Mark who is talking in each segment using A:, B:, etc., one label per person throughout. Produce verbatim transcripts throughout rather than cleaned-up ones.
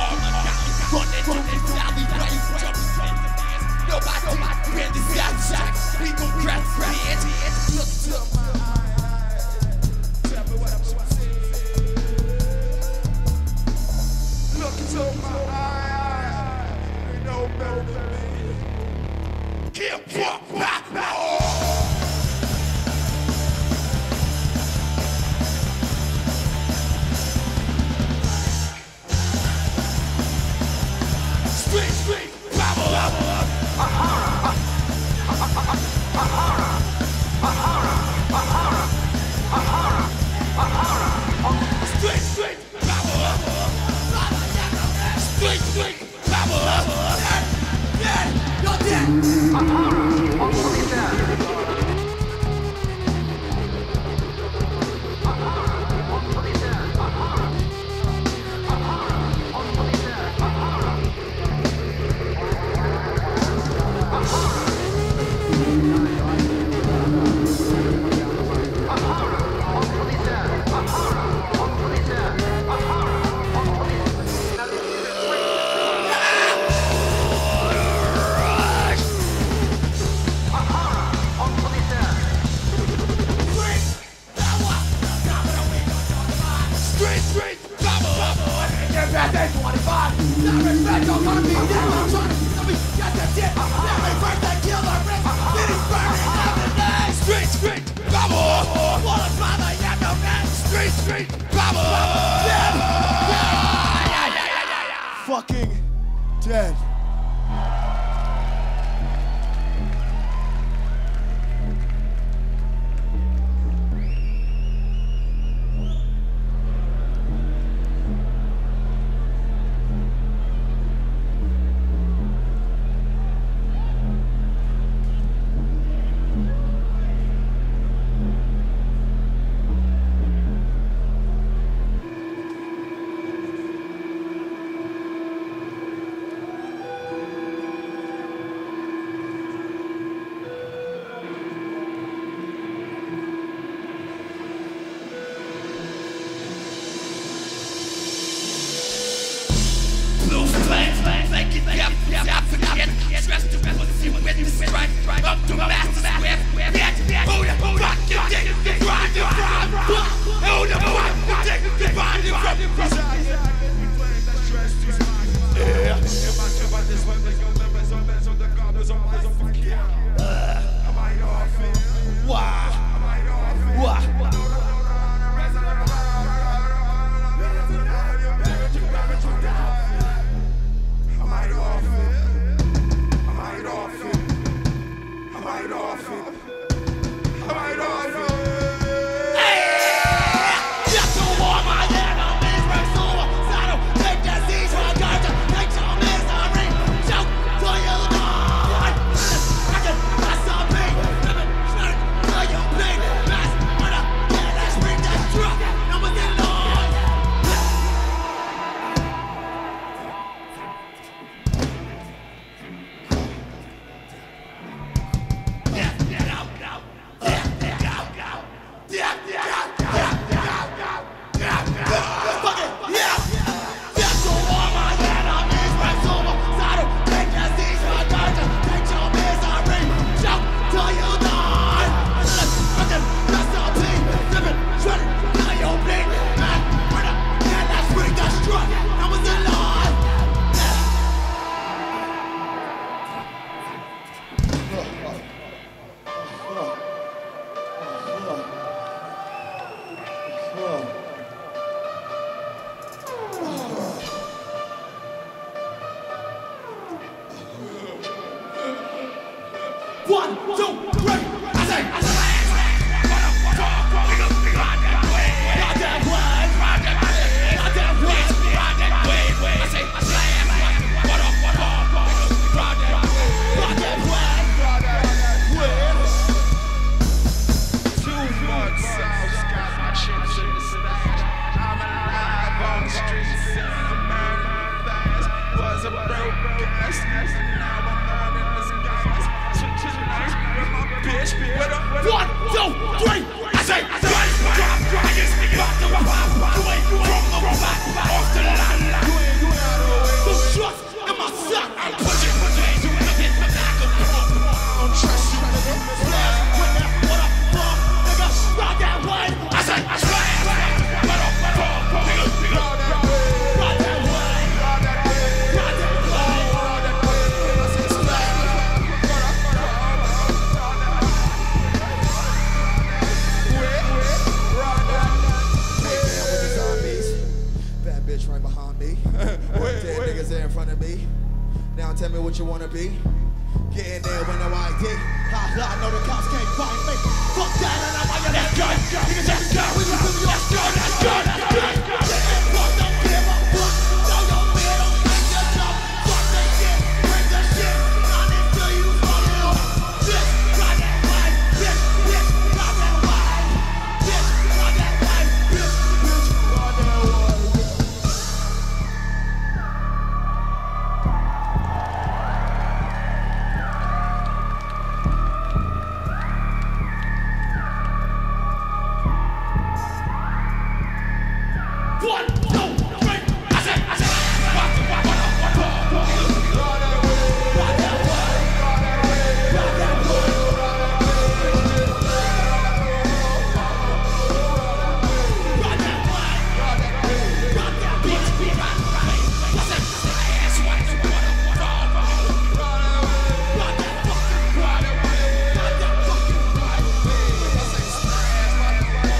A: arm. Running through this alleyway, jumping. Nobody really outside. We gon' grab the edge. Look to my eyes. Tell me what I'm saying. Look into my eyes. You know better than me. Hip hop, pop, pop. Street, street, bubble, bubble. Ahara, ahara, ahara, ahara, ahara, ahara. Street, street, bubble, bubble. Street, street, bubble, bubble. Dead, you're dead. Ahara, police dead. Fucking dead. One, two, three. I say, I say. One, two, three. I say, I say, drop, drop, I just about to rock, away from the rock, off the line, line. Right behind me. Wait, Dead wait. Niggas there in front of me. Now tell me what you wanna be. Get in there with no I D. Ha ha, I know the cops can't find me. Fuck that, and I'm on your left gun. Niggas just go. We can do your gun, that's good, that's good. Fuck, don't give a fuck. No, your man don't make the jump. Fuck that shit, bring the shit. Not until you fucking up. Bitch, ride that way. Bitch, bitch, ride that way. Bitch, ride that way. Bitch, bitch, ride that way. One, two, three, I said, I said, what, what, what, what, what, ride that way, ride that way, ride that way, ride that way, ride that bitch, bitch, ride that way, I said, ass, what, what, what, ride that fucking, ride that way, ride that fucking, ride that way, I said, ass, what, what, what,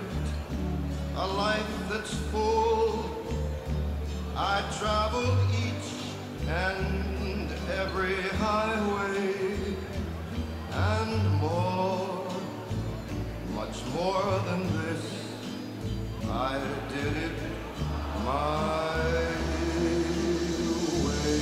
B: I traveled east. every highway and more, much more than this. I did it my way.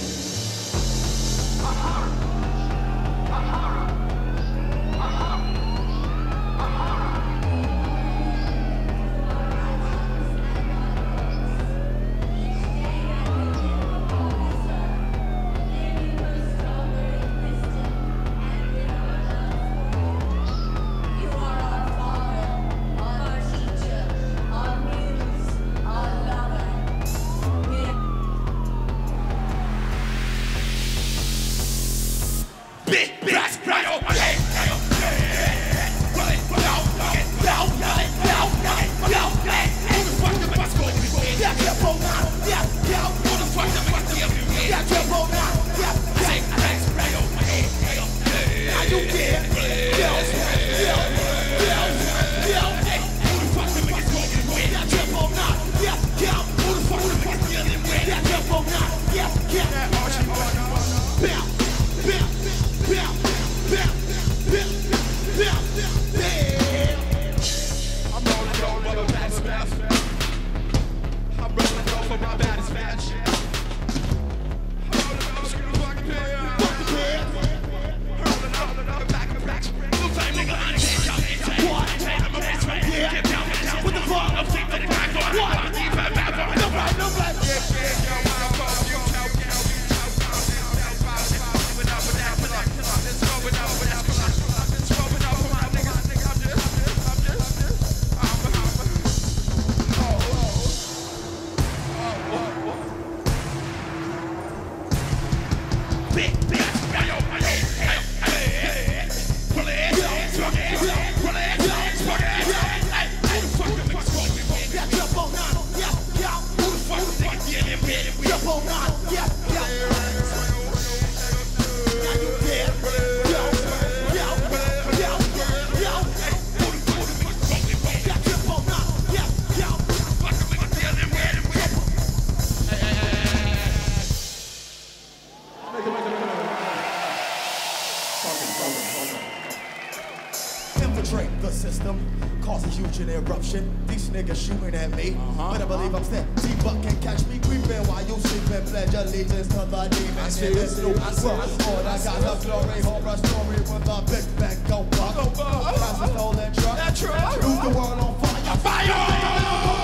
A: Infiltrate the system, cause a huge eruption. These niggas shooting at me, uh-huh, but I believe I'm set. T-Buck can catch me creeping while you sleeping. Pledge allegiance to the demons in this new world. Lord, I got the glory, horror story when the Big Bang go buck. That's a stolen truck. Lose the world on fire. Fire!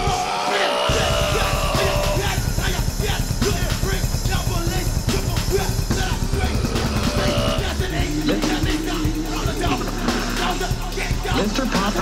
C: Mister Papa.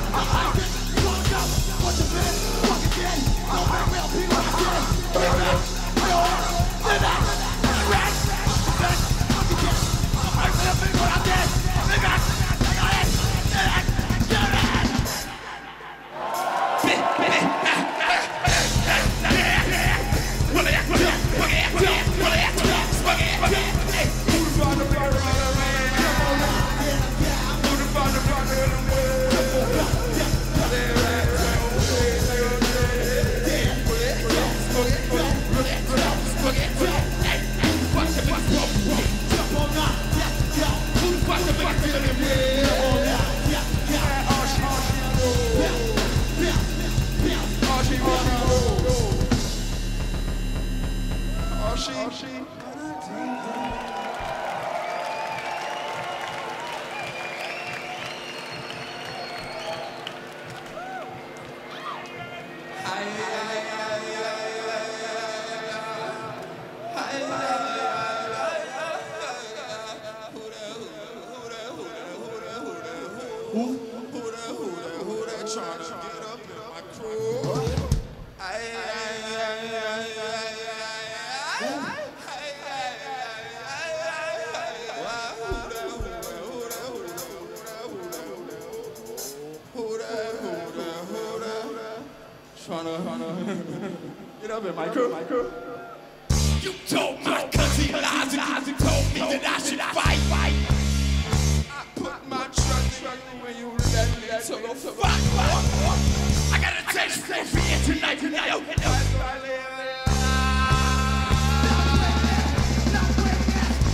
A: Get up here, Michael. Michael. You told my country lies and you told me that I should fight. I put my trust in when you let me to go fuck. I got a taste for fear tonight, tonight.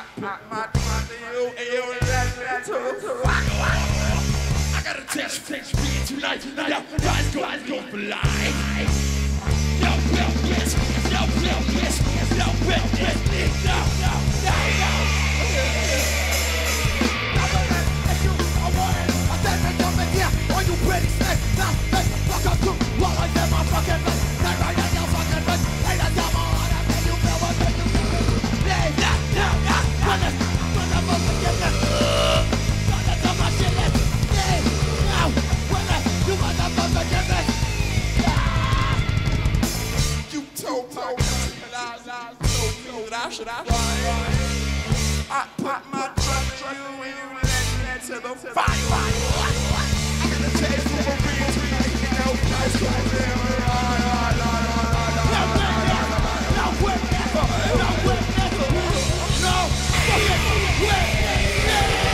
A: I got a text fix me tonight. Now, guys, guys, go for life. No, no, yes, no, no, yes, no, witness, no, no, no, no. I said, make them in here. Are you ready? Say, now, let's fuck up too. While I get my fucking face. Say right now, your fucking face. Hey, that's how my heart, I make you feel what make you feel. Yeah, yeah, yeah, yeah. Run this, run the motherfucking this. Run this on my shit list. Yeah, now, run this, you run the motherfucking this. Told my lies, I told you that I should have I put my trust in you and you led me to the fire. I'm gonna take you for real to you know that's what no witness, no witness, no fucking witness.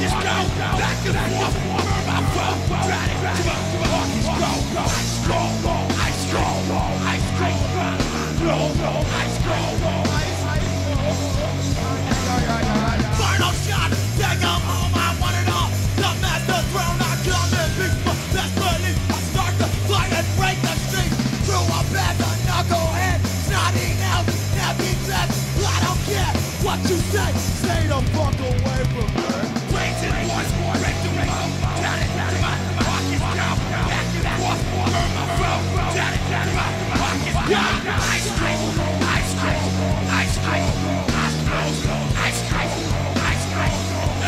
A: just go back and forth. Burn my phone, try to ride it. Marcus go, ice cold, ice cold, ice cold, no, no, ice cold, ice cold. Final shot, take 'em home, I want it all. The master throne, I come in peace, but best believe I start to fight and break the street. Through a bed, a knucklehead, snotty nails, nappy dreads. I don't care what you say, stay the fuck away from me. Blazing boys, break the road, down it, down it, pockets down, back and forth, burn my phone, down it, down it, pockets down. Ice cream, ice cream, ice cream, ice cream, ice cream, ice cream.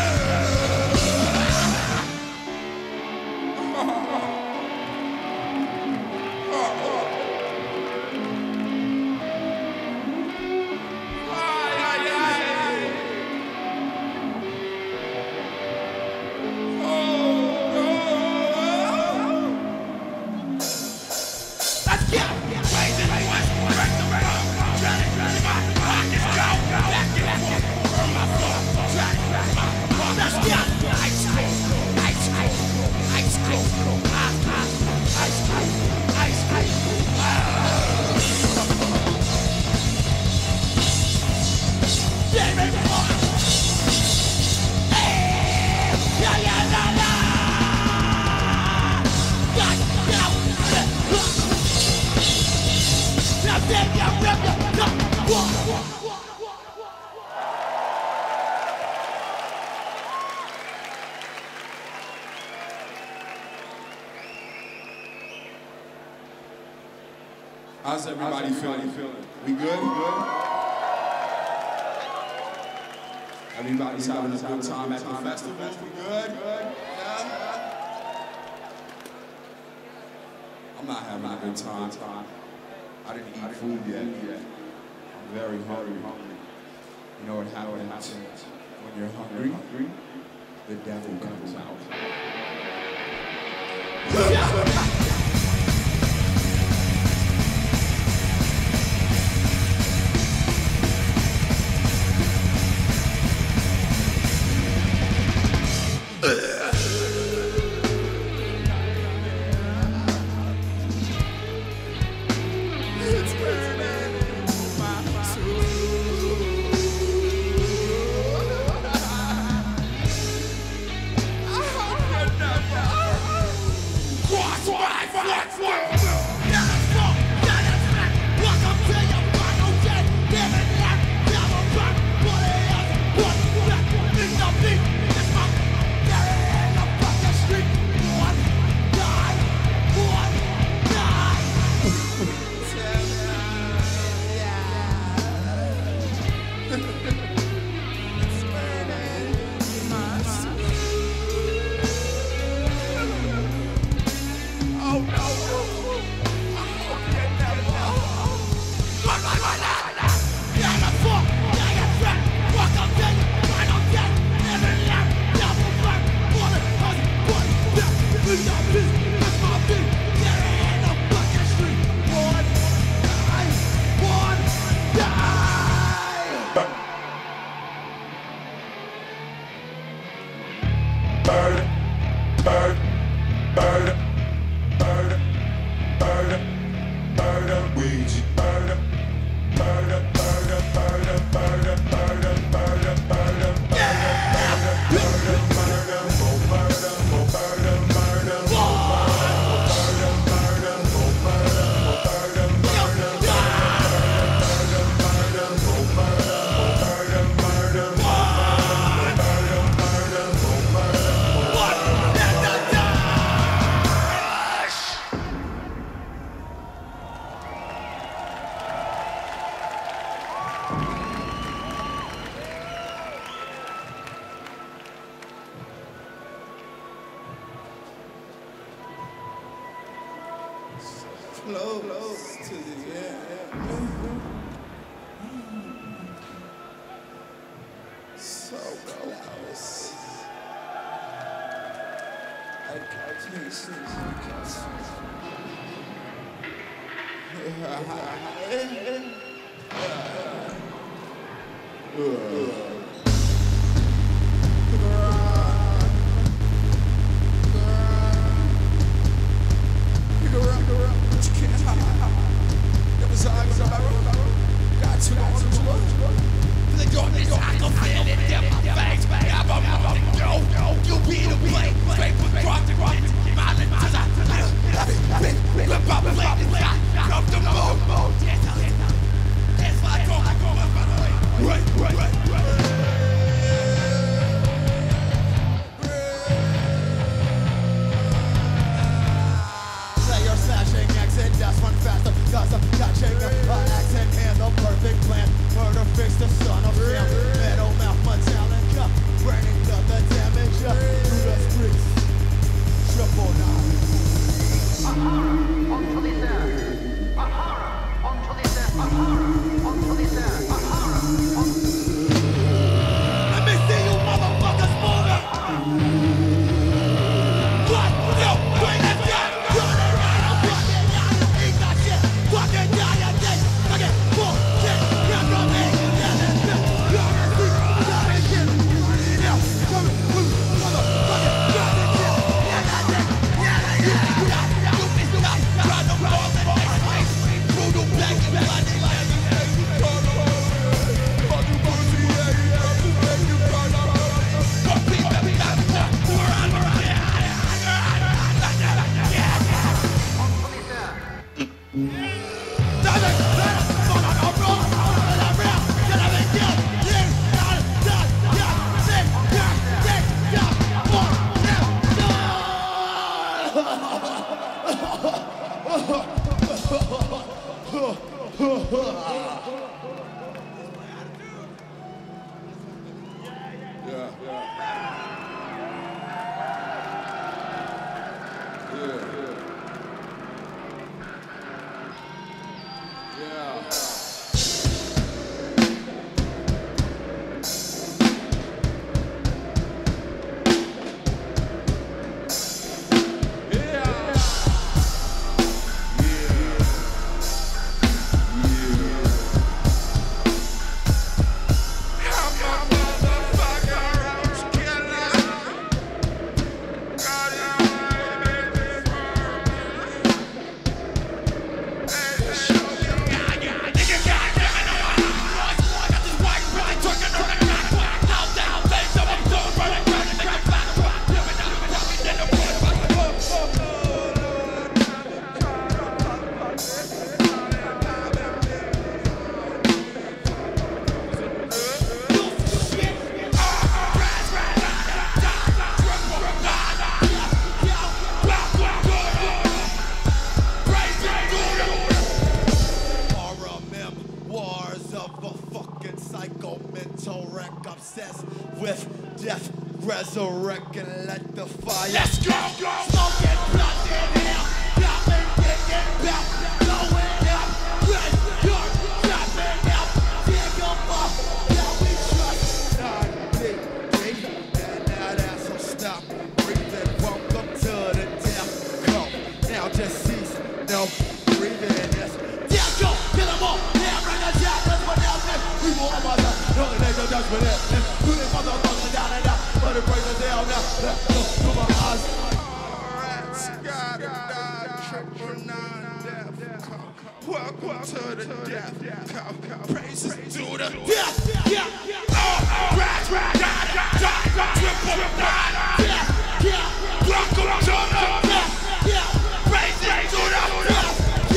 C: How's everybody feeling? We good? We good? Everybody's having a good time at the festival? We good? Yeah? I'm not having a good time. I didn't eat food yet. I'm very hungry. You know what happens when you're hungry? The devil comes out.
A: Close to the end. So close. I can't see you. cause I'm catching an axe in hand, the perfect plan. Murder fix the son of Sam. Metal mouth Metallica, bringing up the damage uh, through the streets. Triple nine.
D: A horror onto this earth. A horror onto this earth. A horror onto this earth. A horror onto
A: Let me see you motherfuckers moving. One, two, three, let's go. Run it right, I'm fucking out of eat that shit. Fucking die a day. Fucking bullshit. Get from me. Get this shit. You're a thief. You're a shit. Run it out. Come on, move, motherfucking. Get this shit. Get that shit. Get that shit. You got, you bitch, you got. Run the ball the next week. Brutal black and bloody. Resurrect and let the fire. Let's go! Smoking blood in hell. Dropping, kicking, back. Going up. Red, dark, dropping out. Dig up up. Now we trust. Nine, deep, deep. And now that's so stop. Breathing. Welcome to the death cult. Now just cease. No breathing. Yes. Yeah, go. Kill them all. Yeah, bring the jack. That's what now says. We will all mother. No, they don't judge for this. Who they motherfucker down and out. Let it break it down now. Let go to my eyes. Alright, gotta die. Triple nine death. Welcome to the death. Praises to the death. Yeah, yeah. Oh, rat, rat, die, die, die. Triple nine death. Yeah. Welcome to the death. Yeah. Praises to the death.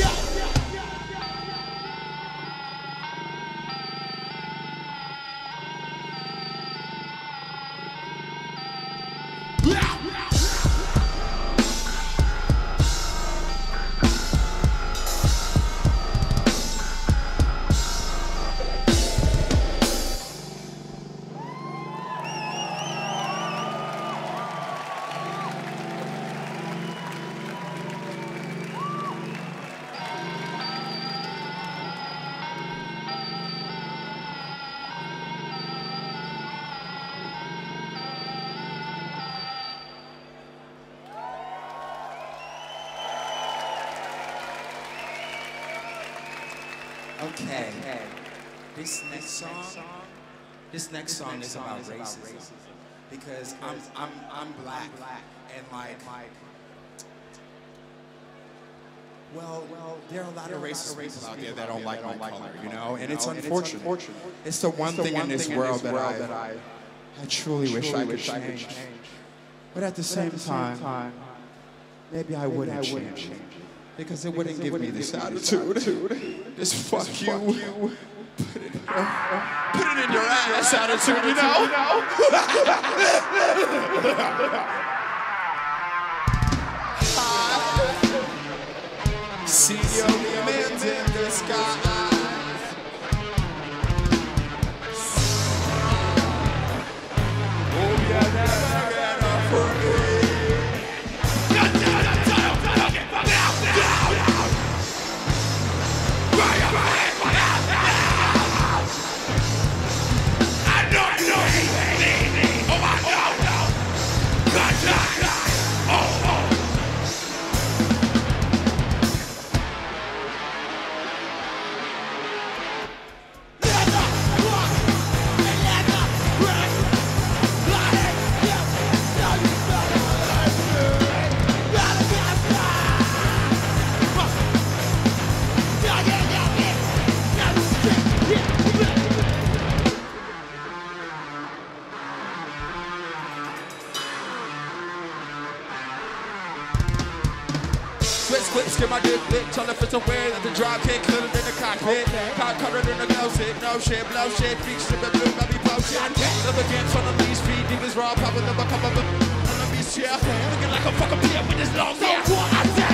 E: Okay. This next song, this next song is about racism because I'm I'm I'm black and like well well there are a lot of racist people out there that don't like my color, you know, and it's unfortunate. It's the one thing in this world that I I truly wish I could change, but at the same time maybe I wouldn't change. Because it wouldn't give me this attitude. This fuck you. Put it, put it in your ass attitude, you know?
C: C E O Mandela.
E: skies. Oh, yeah, never get off of me. Clips, get my dick lit, tell if it's a way that the drop kick, clear it in the cockpit. Car covered in the glow shit, no shit, blow shit, freak shit, but blue, baby, blow shit. Never against on the leash, feed niggas raw, pop with never come up on the beach, yeah. Looking like a fucking beer with this long hair. So what I say,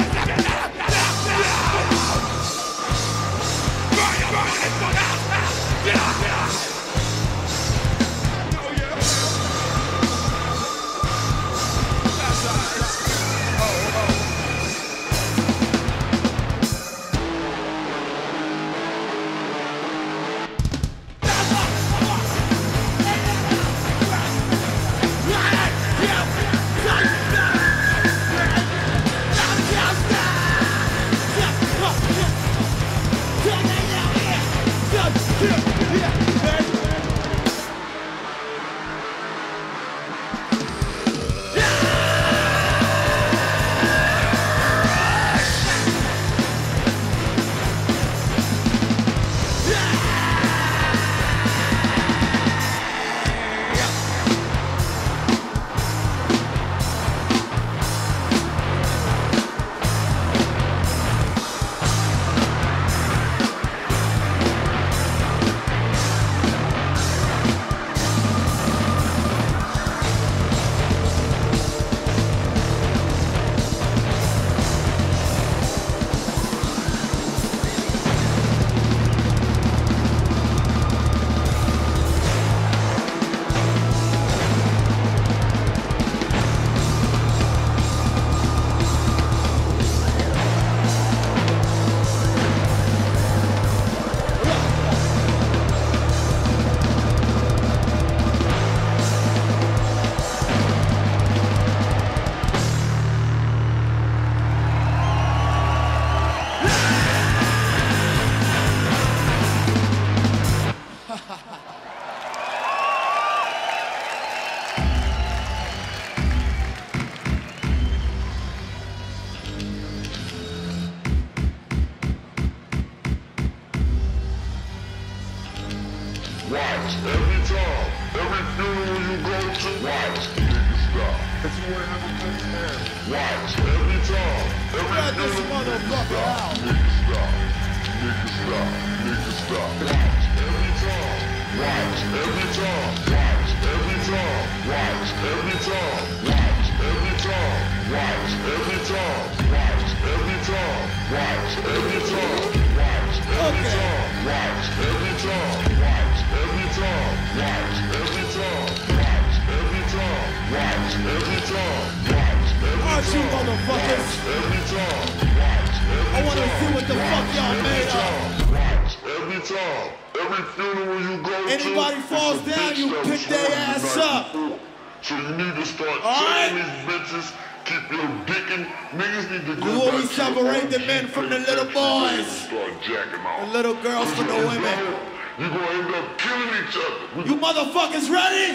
F: Watch every time, every funeral you go to. Watch, nigga stop. If you wanna have a good time. Watch every time, every
A: Cut this
F: funeral you
A: motherfucker out.
F: Nigga stop, nigga stop, nigga stop. Watch every time, watch every time, watch every time, watch every time, watch every time, watch every time, watch every time, watch every time, watch every time, watch every time, watch every time, watch every time, watch every time, watch every time, watch every
A: Watch you
F: time,
A: motherfuckers.
F: every time, watch every
A: I wanna see what the fuck y'all made of.
F: Watch every time, every funeral you go to.
A: Anybody falls
F: it's a
A: down,
F: bitch
A: you
F: that
A: pick
F: was
A: their
F: hurt the
A: ass
F: night
A: up.
F: before. So you need to start
A: All
F: telling
A: right.
F: these bitches, keep your dick in. Niggas need to go
A: You always
F: back to
A: separate the
F: O G
A: men from the little boys.
F: Start jacking off.
A: The little girls from the
F: If you
A: women.
F: don't, you gonna end up killing each other.
A: You motherfuckers ready?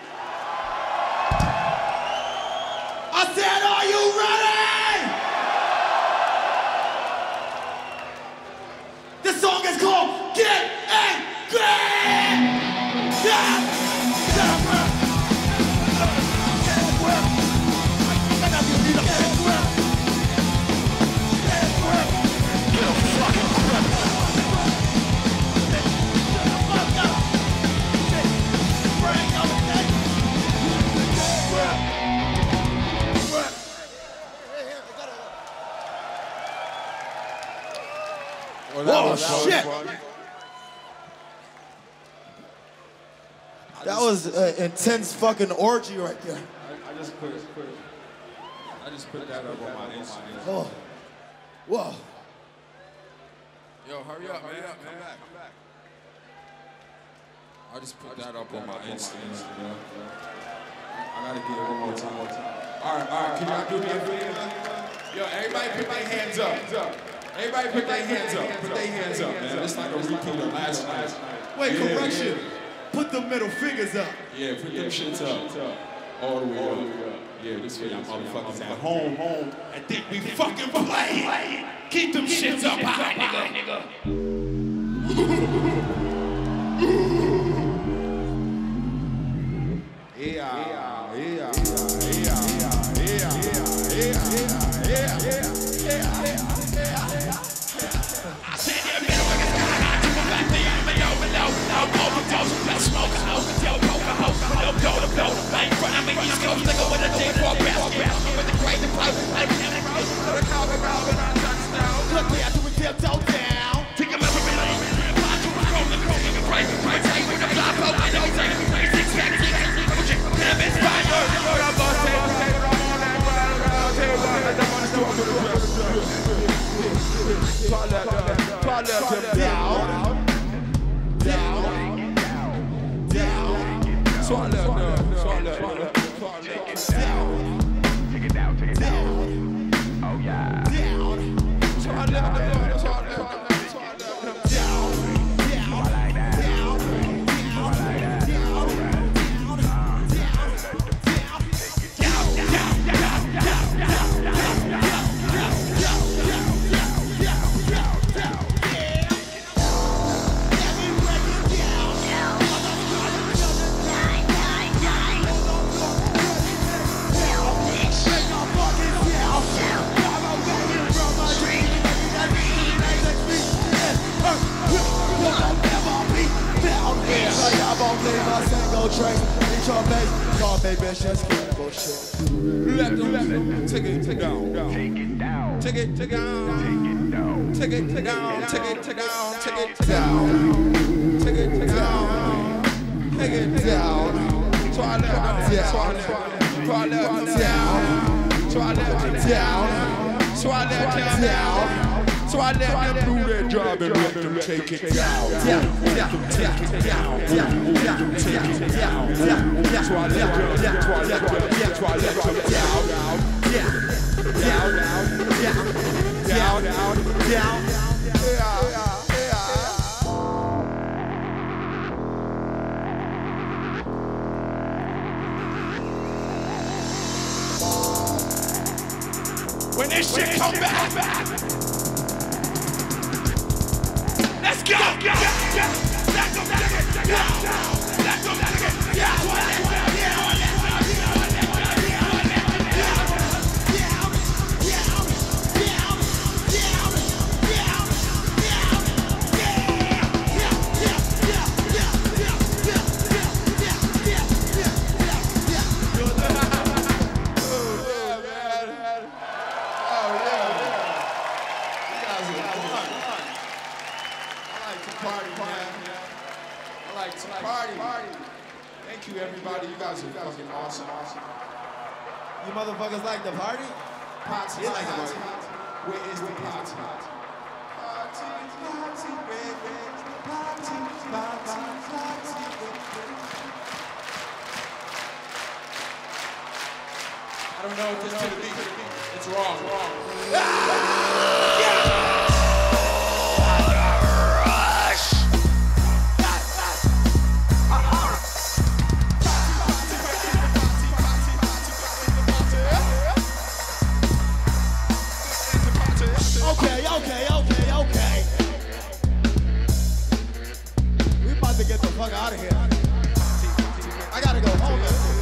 A: I said, are you ready? This song is called Get Angry! Yeah!
C: Well, that
G: Oh,
C: was
G: shit.
C: fun.
G: That was an intense fucking orgy right there.
C: I, I just put, put I just put that up on my Instagram.
G: Oh. Whoa.
C: Yo, hurry up, man. Come back. Come back. I just put that up on my Instagram. I gotta get it one more time. All right, all right. Can y'all do me a favor? Yo, everybody put their hands up. Everybody put their hands up. Put their hands up, man. It's like a repeat of last night.
G: Wait,
C: Yeah,
G: correction.
C: yeah.
G: Put the middle fingers up.
C: Yeah, put them shits up. All the way up. Yeah, this way y'all motherfuckers at home, home, and think we fucking play. Keep them shits up high, nigga. Yeah, yeah, yeah, yeah, yeah, yeah, yeah, yeah. Let them, let them, take it, take it down, take it down, take it, take it down, take it, take it down, take it, take it down, take it down, take it, take it down, take it down, try let them down, try let them down, try let them down, try let them down, try let them do their job and let them take it down, down, down, take it down, down, down, take it down, down, try let them down, try let them down, try let them down, down, down, down, down, down, down, yeah, yeah. When this shit come back, let's go, go, go. Let them take it down, let them take it down, Thank you, everybody. You guys are fucking awesome.
G: You motherfuckers like the party?
C: Party,
G: You like the
C: party.
G: party?
C: Where is the party? Party, party, where is the party? Party, party, I don't know if this to the beat. It's wrong. Wrong.
G: Okay, okay, okay, okay. We about to get the fuck out of here. I gotta go home.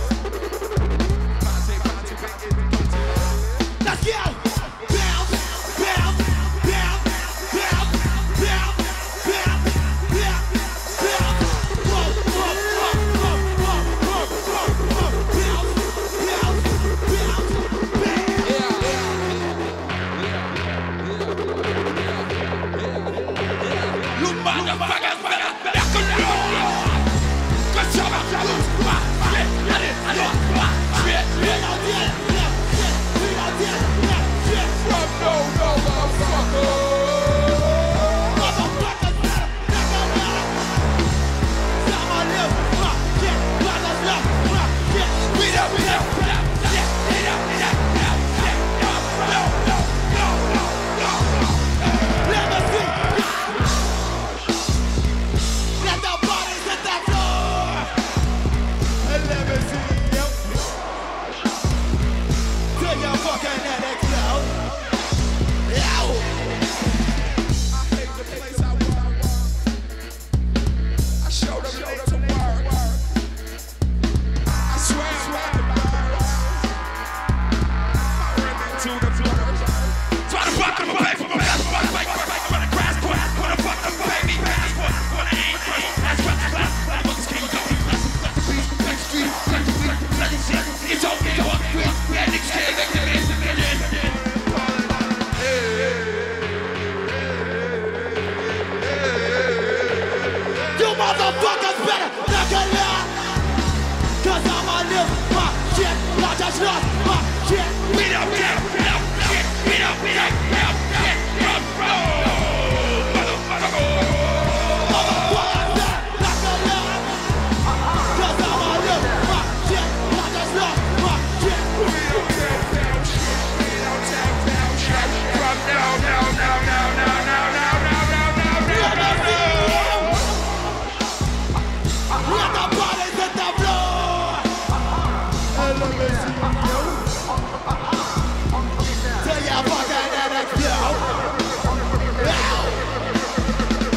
G: Let's go! Bounce, bounce, bounce, bounce, bounce, bounce, bounce, bounce. Whoa, whoa, whoa, whoa, whoa, whoa, whoa, whoa. Bounce, bounce, bounce, bounce.
C: Yeah, yeah, yeah, yeah, yeah, yeah.
A: motherfuckers better knuckle down. Cause I'm about to lose my shit. I didn't lose my shit. We don't get enough shit. We don't get enough shit. From no, no motherfucker. Motherfuckers better knuckle down. Time I live my shit. Brothers love my shit. We don't get enough shit. We don't get enough shit. No, no, no, no, no, no. Let me see. Let the bodies hit the floor. And let me see you. Till your fucking head explode. Ow. I hate the place I work. I showed them late to work. I swear I'm like the birds. I ran into the floors. Try to fuck them away from a best one. Like when the grass grows, when the fuck them baby pass. When I ain't free, that's what the class. That was king of the class. Next street, next street, next street. It's okay, what we and exchange the man, the man. You motherfuckers better knuckle down. Cause I'ma live my shit. I just lost my shit. We don't get enough shit. We don't get enough shit. Motherfucker. Motherfuckers better knuckle down. Cause I'ma live my shit. I just lost my shit. We don't take down shit. We don't take down shit. From now, now, now, now, now, now, now, now, now, now, now, now, now. Let the bodies hit the floor. And let me see you. Till your fucking head explode. Ow.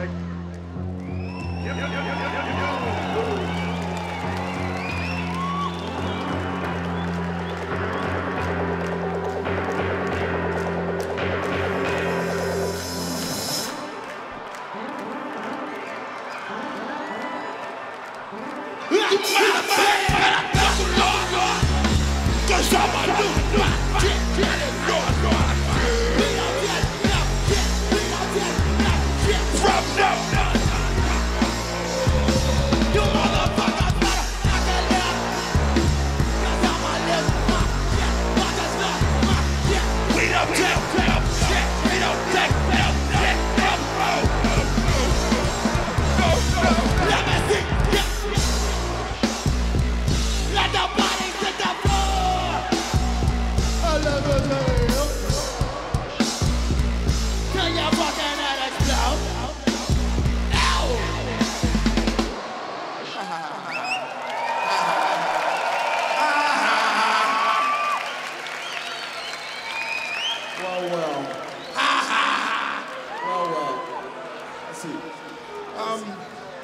A: Cause I'm a new my shit. We don't get enough shit. We don't get enough shit. From no. You motherfuckers better knuckle down. Cause I'm a new my shit. I just lost my shit. We don't take enough shit. We don't take enough shit. No, no, no. Let me see. Let the bodies hit the floor. I love it. Till your fucking head explode. Ow.
C: Well, well. Well, well. Let's see. Um,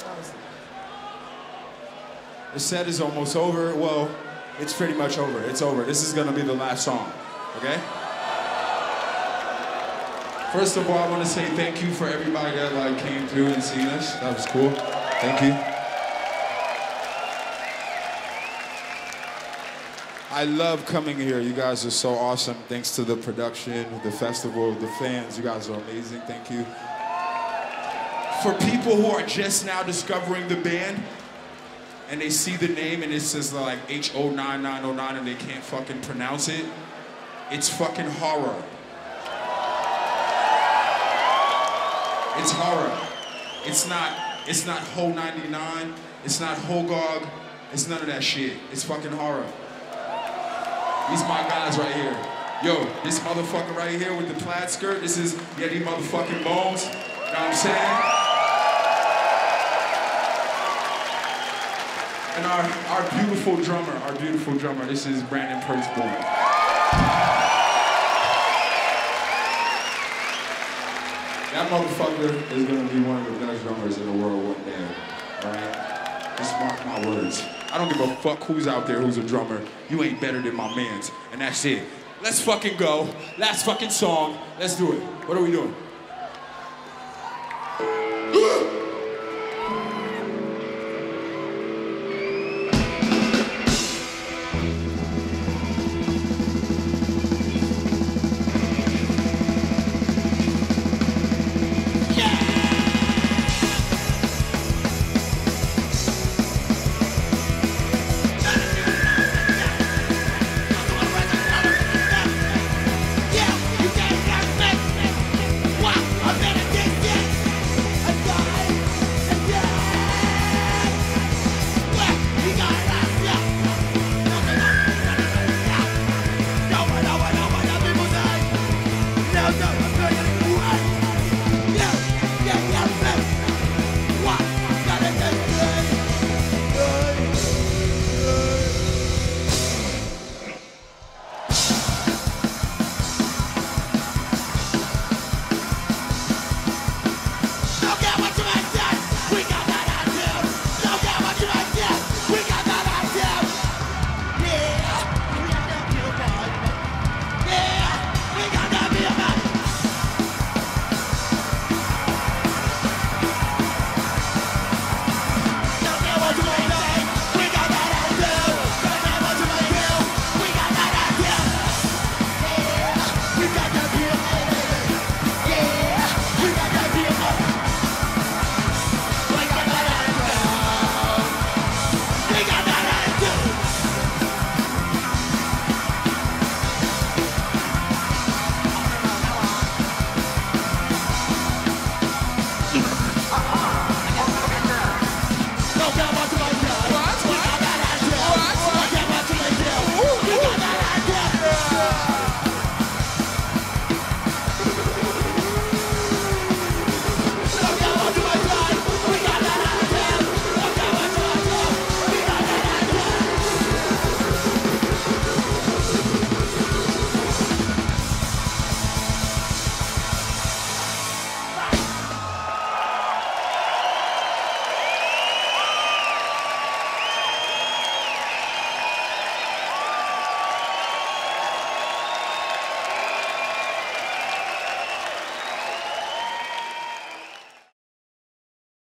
E: The set is almost over. Well, it's pretty much over. It's over. This is gonna be the last song, okay? First of all, I want to say thank you for everybody that like came through and seen us. That was cool. Thank you. I love coming here. You guys are so awesome. Thanks to the production, the festival, the fans. You guys are amazing. Thank you. For people who are just now discovering the band, and they see the name and it says like H O nine nine oh nine and they can't fucking pronounce it, it's fucking horror. It's horror. It's not, it's not Ho ninety-nine, it's not Hogog, it's none of that shit. It's fucking horror. These my guys right here. Yo, this motherfucker right here with the plaid skirt, this is Yeti motherfucking Bones. You know what I'm saying? And our, our beautiful drummer, our beautiful drummer, this is Brandon Pertzborn. That motherfucker is gonna be one of the best drummers in the world one day, all right? Just mark my words. I don't give a fuck who's out there who's a drummer. You ain't better than my mans, and that's it. Let's fucking go. Last fucking song. Let's do it. What are we doing?